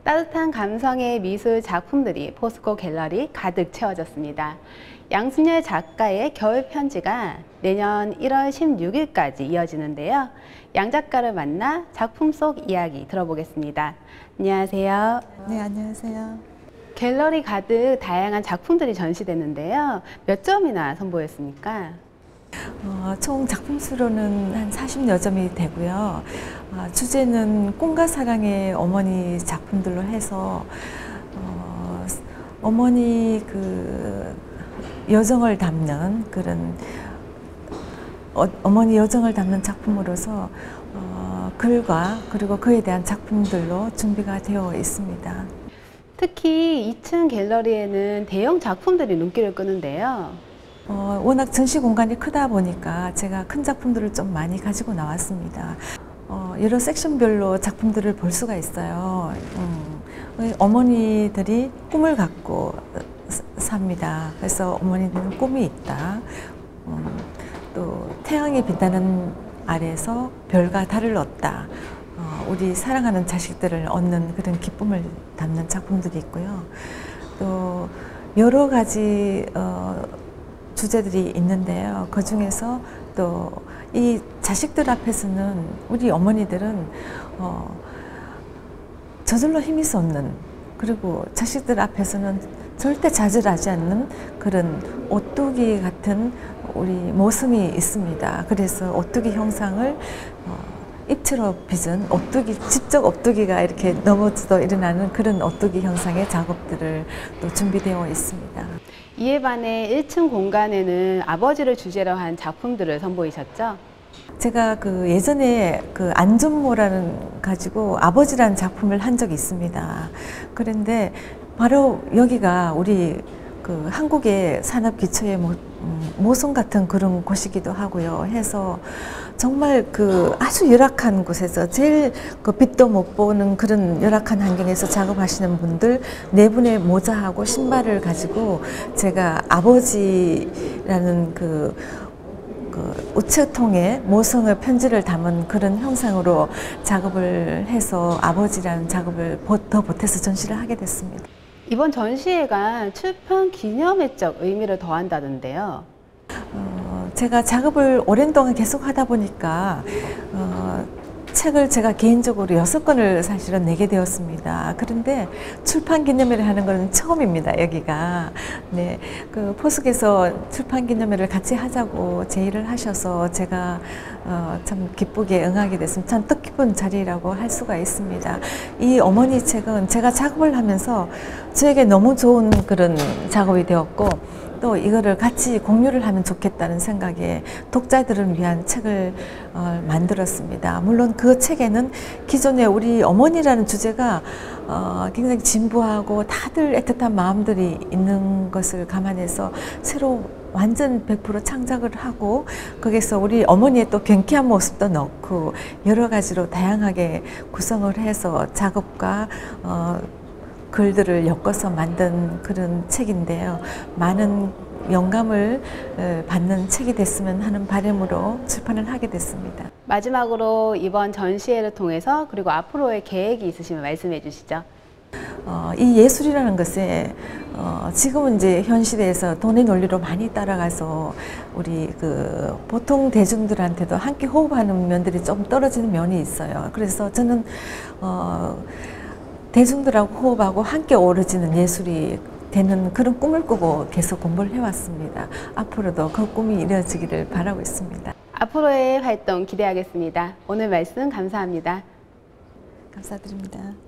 따뜻한 감성의 미술 작품들이 포스코 갤러리 가득 채워졌습니다. 양순열 작가의 겨울 편지가 내년 1월 16일까지 이어지는데요. 양 작가를 만나 작품 속 이야기 들어보겠습니다. 안녕하세요. 네, 안녕하세요. 갤러리 가득 다양한 작품들이 전시됐는데요. 몇 점이나 선보였습니까? 총 작품 수로는 한 40여 점이 되고요. 주제는 꿈과 사랑의 어머니 작품들로 해서 어머니 그 여정을 담는 그런 어머니 여정을 담는 작품으로서 글과 그리고 그에 대한 작품들로 준비가 되어 있습니다. 특히 2층 갤러리에는 대형 작품들이 눈길을 끄는데요. 워낙 전시 공간이 크다 보니까 제가 큰 작품들을 좀 많이 가지고 나왔습니다. 여러 섹션별로 작품들을 볼 수가 있어요. 어머니들이 꿈을 갖고 삽니다. 그래서 어머니들은 꿈이 있다. 또 태양이 빛나는 아래에서 별과 달을 얻다. 우리 사랑하는 자식들을 얻는 그런 기쁨을 담는 작품들이 있고요. 또 여러 가지 주제들이 있는데요. 그 중에서 또 이 자식들 앞에서는 우리 어머니들은 저절로 힘이 솟는, 그리고 자식들 앞에서는 절대 좌절하지 않는 그런 오뚜기 같은 우리 모습이 있습니다. 그래서 오뚜기 형상을 입체로 빚은 오뚜기, 직접 오뚜기가 이렇게 넘어져도 일어나는 그런 오뚜기 형상의 작업들을 또 준비되어 있습니다. 이에 반해 1층 공간에는 아버지를 주제로 한 작품들을 선보이셨죠? 제가 그 예전에 그 안전모라는 가지고 아버지라는 작품을 한 적이 있습니다. 그런데 바로 여기가 우리 그 한국의 산업기초의 모성 같은 그런 곳이기도 하고요. 해서 정말 그 아주 열악한 곳에서 제일 그 빛도 못 보는 그런 열악한 환경에서 작업하시는 분들 4분의 모자하고 신발을 가지고 제가 아버지라는 그 우체통에 모성의 편지를 담은 그런 형상으로 작업을 해서 아버지라는 작업을 더 보태서 전시를 하게 됐습니다. 이번 전시회가 출판 기념회적 의미를 더한다던데요. 제가 작업을 오랜 동안 계속 하다 보니까 책을 제가 개인적으로 6권을 사실은 내게 되었습니다. 그런데 출판 기념회를 하는 것은 처음입니다, 여기가. 네, 그 포스코에서 출판 기념회를 같이 하자고 제의를 하셔서 제가 참 기쁘게 응하게 됐습니다. 참 뜻깊은 자리라고 할 수가 있습니다. 이 어머니 책은 제가 작업을 하면서 저에게 너무 좋은 그런 작업이 되었고, 또 이거를 같이 공유를 하면 좋겠다는 생각에 독자들을 위한 책을 만들었습니다. 물론 그 책에는 기존에 우리 어머니라는 주제가 굉장히 진부하고 다들 애틋한 마음들이 있는 것을 감안해서 새로 완전 100% 창작을 하고 거기서 우리 어머니의 또 경쾌한 모습도 넣고 여러 가지로 다양하게 구성을 해서 작업과 글들을 엮어서 만든 그런 책인데요. 많은 영감을 받는 책이 됐으면 하는 바람으로 출판을 하게 됐습니다. 마지막으로 이번 전시회를 통해서 그리고 앞으로의 계획이 있으시면 말씀해 주시죠. 이 예술이라는 것에 지금은 이제 현 시대에서 돈의 논리로 많이 따라가서 우리 그 보통 대중들한테도 함께 호흡하는 면들이 좀 떨어지는 면이 있어요. 그래서 저는 대중들하고 호흡하고 함께 어우러지는 예술이 되는 그런 꿈을 꾸고 계속 공부를 해왔습니다. 앞으로도 그 꿈이 이루어지기를 바라고 있습니다. 앞으로의 활동 기대하겠습니다. 오늘 말씀 감사합니다. 감사드립니다.